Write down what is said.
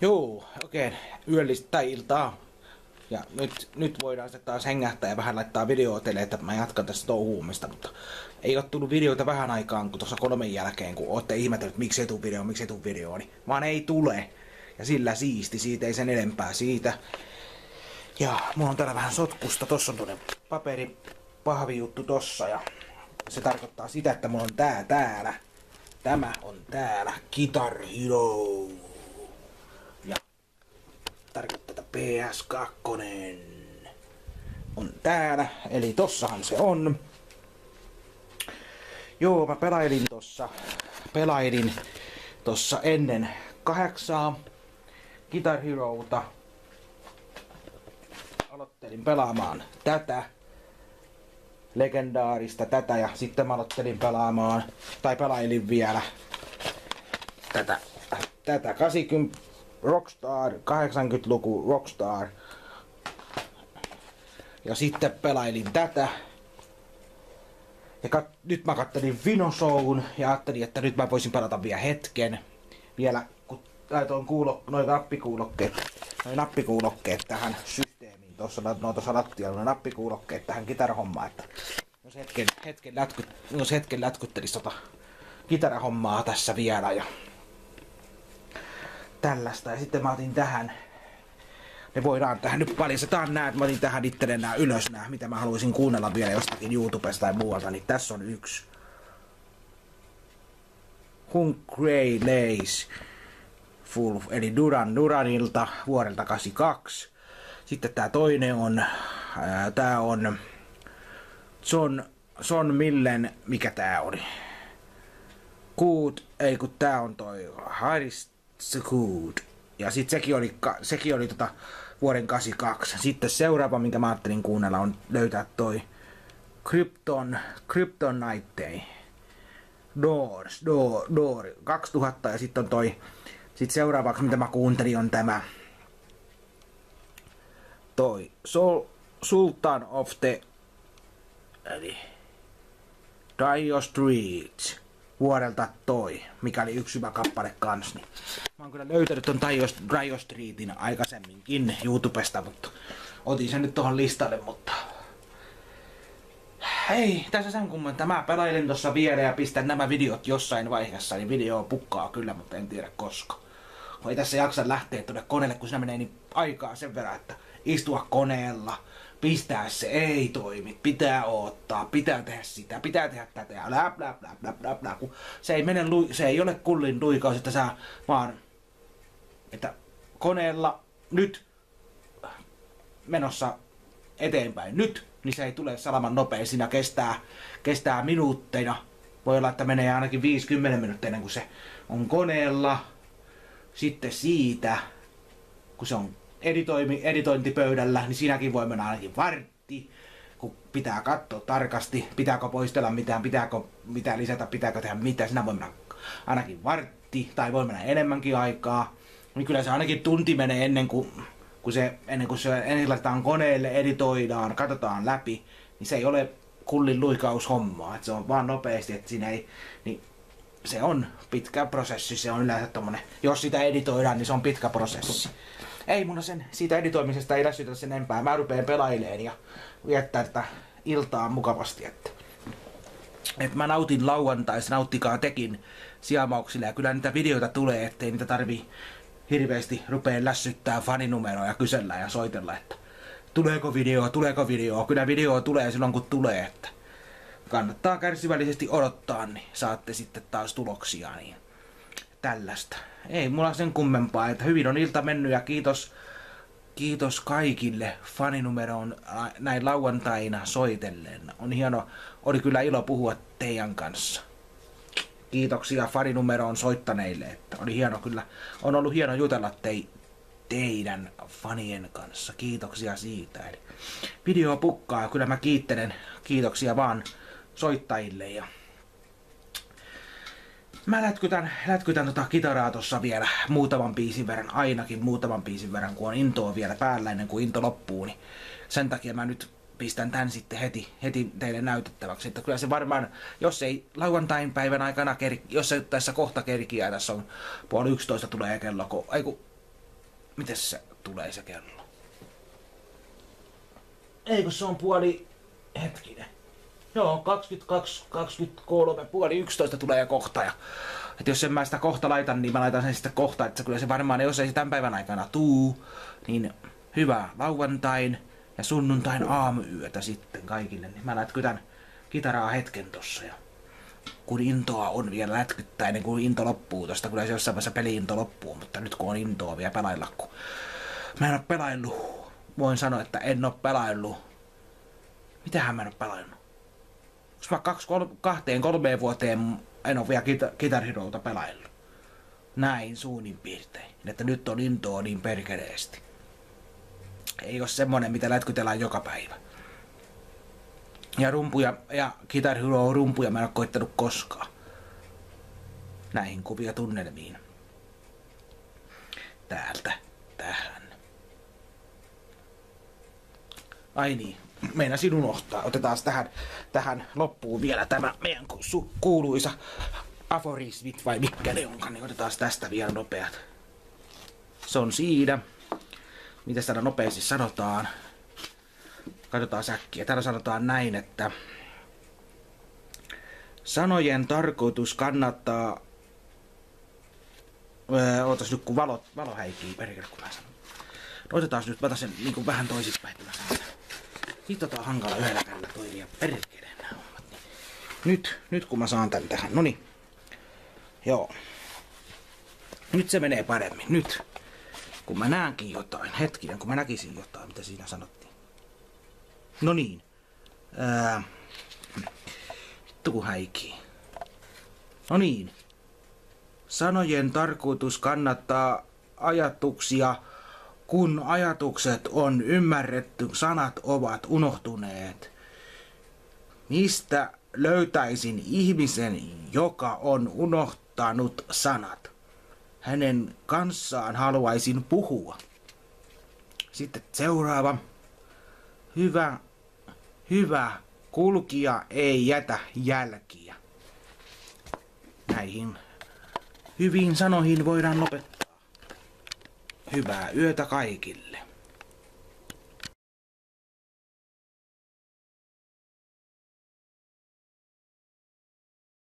Joo, oikein yöllistä tai iltaa. Ja nyt voidaan sitten taas hengähtää ja vähän laittaa videoa teille, että mä jatkan tästä touhuumista, mutta ei ole tullut videoita vähän aikaan, kun tuossa 3 jälkeen, kun ootte ihmetellyt, miksi ei tuu video, niin vaan ei tule. Ja sillä siisti, siitä ei sen enempää siitä. Ja mulla on täällä vähän sotkusta, tossa on tuonne paperi pahvijuttu tossa ja se tarkoittaa sitä, että mulla on tää täällä. Tämä on täällä, Guitar Hero. Ja tarkoittaa, että PS2 on täällä, eli tossahan se on. Joo, mä pelailin tossa ennen 8 Guitar Herota. Aloittelin pelaamaan tätä legendaarista tätä ja sitten mä aloittelin pelaamaan, tai pelailin vielä tätä 80 Rockstar, 80-luku Rockstar. Ja sitten pelailin tätä. Ja nyt mä kattelin Vinosoun ja ajattelin, että nyt mä voisin pelata vielä hetken. Vielä kun laitoin noin nappikuulokkeet tähän systeemiin. Tuossa lattialla noin nappikuulokkeet tähän kitarahommaan, että jos hetken lätkyttelis kitarahommaa tässä vielä ja tällaista. Ja sitten mä otin tähän, ne voidaan tähän nyt paljastetaan nää, että mä otin tähän itselleen nää ylös nää, mitä mä haluaisin kuunnella vielä jostakin YouTubesta tai muualta, niin tässä on yksi. Hungry Lace Full, eli Duranilta vuodelta 82. Sitten tää toinen on, tää on John Millen, mikä tää oli? Good, ei kun tää on toi Harris Good. Ja sit sekin oli vuoden 82. Sitten seuraava, minkä mä ajattelin kuunnella, on löytää toi Kryptonite Doors 2000 ja sitten on toi. Sitten seuraavaksi mitä mä kuuntelin on tämä toi Sultan of the eli Dire Straits vuodelta toi, mikä oli yksi hyvä kappale kans. Niin mä oon kyllä löytänyt ton Dire Straitsin aikaisemminkin YouTubesta, mutta otin sen nyt tohon listalle, mutta hei, tässä sen kumman. Mä pelailin tossa vielä ja pistän nämä videot jossain vaiheessa, niin video pukkaa kyllä, mutta en tiedä koska. Ei tässä jaksa lähteä tuonne koneelle, kun siinä menee niin aikaa sen verran, että istua koneella, pistää se, ei toimi, pitää odottaa, pitää tehdä sitä, pitää tehdä tätä ja blä, kun se ei ole kullin luikaus, että sä vaan, että koneella nyt menossa eteenpäin nyt, niin se ei tule salaman nopein, siinä kestää minuutteja, voi olla, että menee ainakin 50 minuuttia ennen kuin se on koneella, sitten siitä, kun se on editointipöydällä, niin siinäkin voi mennä ainakin vartti, kun pitää katsoa tarkasti, pitääkö poistella mitään, pitääkö mitään lisätä, pitääkö tehdä mitään, siinä voi mennä ainakin vartti, tai voi mennä enemmänkin aikaa, niin kyllä se ainakin tunti menee ennen kuin se laitetaan koneelle, editoidaan, katsotaan läpi, niin se ei ole kullin luikaushommaa, että se on vaan nopeasti, että siinä ei, niin se on pitkä prosessi, se on yleensä tommonen, jos sitä editoidaan, niin se on pitkä prosessi. Ei mun siitä editoimisesta ei lässytä sen enempää. Mä rupeen pelaileen ja viettää tätä iltaa mukavasti. Että mä nautin lauantaista, nauttikaa tekin siamauksilla. Ja kyllä niitä videoita tulee, ettei niitä tarvii hirveästi rupeen lässyttää faninumeroa ja kysellä ja soitella, että tuleeko video. Kyllä video tulee silloin kun tulee, että kannattaa kärsivällisesti odottaa, niin saatte sitten taas tuloksia. Niin tällaista. Ei mulla sen kummempaa, että hyvin on ilta mennyt ja kiitos kaikille faninumeroon näin lauantaina soitellen. Oli kyllä ilo puhua teidän kanssa. Kiitoksia faninumeroon soittaneille, että oli hieno kyllä, on ollut hieno jutella teidän fanien kanssa. Kiitoksia siitä. Eli video pukkaa, kyllä mä kiittelen, kiitoksia vaan soittajille ja mä lätkytän kitaraa tossa vielä muutaman biisin verran, ainakin muutaman biisin verran, kun on intoa vielä päällä ennen kuin into loppuu, niin sen takia mä nyt pistän tän sitten heti teille näytettäväksi, että kyllä se varmaan, jos ei lauantain päivän aikana jos se tässä kohta kerkiää, tässä on 10:30 tulee kello, Mites se tulee se kello? Eikö se on puoli... Hetkinen. Joo, 22, 23, puoli 11 tulee kohta. Ja, että jos en mä sitä kohta laitan, niin mä laitan sen sitten kohta. Että kyllä se varmaan, jos ei se tämän päivän aikana tuu, niin hyvää lauantain ja sunnuntain aamuyötä sitten kaikille. Niin mä lätkytän kitaraa hetken tossa. Ja kun intoa on vielä lätkyttää ennen kuin into loppuu tosta. Kyllä se jossain vaiheessa peli-into loppuu, mutta nyt kun on intoa vielä pelailla, kun mä en oo pelaillut. Voin sanoa, että en oo pelaillut. Mitähän mä en oo pelaillut? Koska mä 2-3 vuoteen en oo vielä Guitar Herota pelaillut. Näin suunnin piirtein. Että nyt on intoa niin perkeleesti. Ei oo semmonen, mitä lätkytellään joka päivä. Ja rumpuja ja Guitar Hero rumpuja mä en oo koittanut koskaan. Näihin kuvia tunnelmiin. Täältä tähän. Ai niin, meinasin unohtaa. Otetaan tähän loppuun vielä tämä meidän kuuluisa aforismit vai mikä ne onkaan, niin otetaan tästä vielä nopeat. Se on siinä. Mitä täällä nopeasti sanotaan? Katsotaan säkkiä. Täällä sanotaan näin, että sanojen tarkoitus kannattaa... Ootas nyt kun valo häipii perkele kun mä sanon. No otetaan nyt, mä otan sen niin vähän toisinpäin. Siitä on hankala yhdellä kädellä toimia perkele nämä hommat. Nyt kun mä saan tän tähän, noniin. Joo. Nyt se menee paremmin, nyt. Kun mä näenkin jotain, hetkinen, kun mä näkisin jotain, mitä siinä sanottiin. No niin. Tuu häikii. No niin. Sanojen tarkoitus kannattaa ajatuksia, kun ajatukset on ymmärretty, sanat ovat unohtuneet. Mistä löytäisin ihmisen, joka on unohtanut sanat? Hänen kanssaan haluaisin puhua. Sitten seuraava. Hyvä kulkija ei jätä jälkiä. Näihin hyviin sanoihin voidaan lopettaa. Hyvää yötä kaikille.